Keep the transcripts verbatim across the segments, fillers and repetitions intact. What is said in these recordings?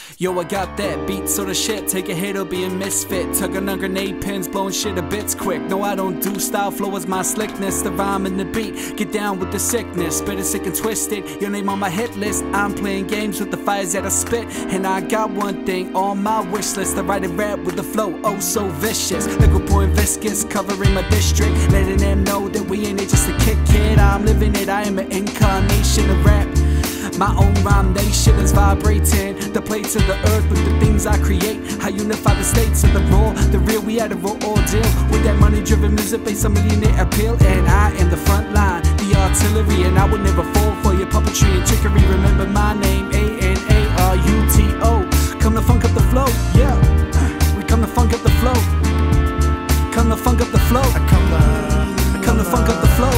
Yo, I got that beat sort of shit. Take a hit or be a misfit. Tugging on grenade pins, blowing shit a bits quick. No, I don't do style, flow is my slickness. The rhyme and the beat, get down with the sickness. Better sick and twisted, your name on my hit list. I'm playing games with the fires that I spit. And I got one thing on my wish list. I write a rap with the flow, oh so vicious. Liquid pouring viscous, covering my district. Letting them know that we ain't it just a kick kid. I'm living it, I am an incarnation of rap. My own rhyme nation is vibrating the plates of the earth with the things I create. I unify the states of the raw, the real. We had a raw ordeal with that money-driven music based on millionaire appeal. And I am the front line, the artillery, and I would never fall for your puppetry and trickery. Remember my name, A N A R U T O. Come to funk up the flow, yeah. We come to funk up the flow. Come to funk up the flow. I come to, I come to funk up the flow.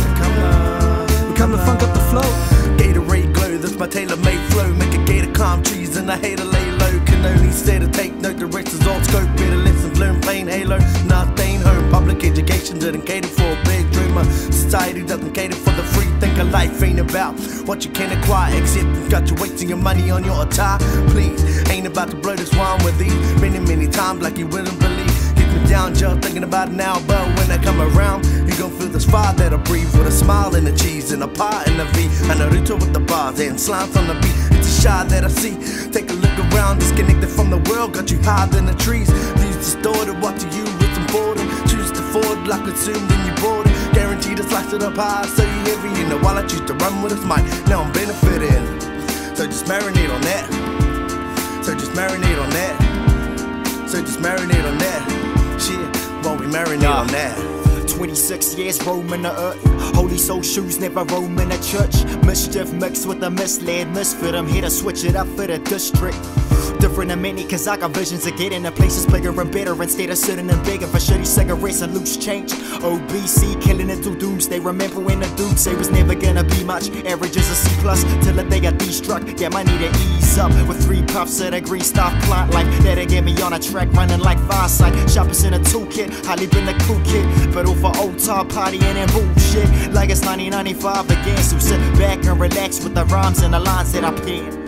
We come to funk up the flow. Gatorade glow, that's my tailor-made flow. Make a gator calm trees and I hate to lay low. Can only stay to take note, the rest is all scope. Better lessons learn plain halo, not staying home. Public education didn't cater for a big dreamer. Society doesn't cater for the free thinker. Life ain't about what you can acquire, except you've got you wasting your money on your attire. Please, ain't about to blow this wine with these many, many times like you wouldn't believe. Down, just thinking about it now, but when I come around, you gon' feel this fire that I breathe. With a smile and a cheese and a pie and a V, and a Naruto with the bars and slimes on the beat. It's a shot that I see. Take a look around, disconnected from the world, got you higher than the trees. Views distorted, what to you it's important. Choose to forward, like consumed then you bored. Guaranteed to slice it up high, so you heavy. You know, while I choose to run with this mic, now I'm benefiting. So just marinate on that. So just marinate on that. So just marinate on that. Shit, won't we marinate yeah. on that? twenty-six years roaming the earth. Holy soul shoes never roam in a church. Mischief mixed with a misled misfit. I'm here to switch it up for the district. Different than many, cause I got visions of getting to places bigger and better instead of sitting and begging for shitty cigarettes and loose change. O B C killing it through doomsday. Remember when the dude say was never gonna be much. Average is a C plus till the day I destruct. Yeah, I need to ease up with three puffs of the green stuff plant like that'll get me on a track running like Farsight. Sharpest in a toolkit, highly been a cool kid, but all for old top partying and bullshit like it's nineteen ninety-five again. So sit back and relax with the rhymes and the lines that I pen.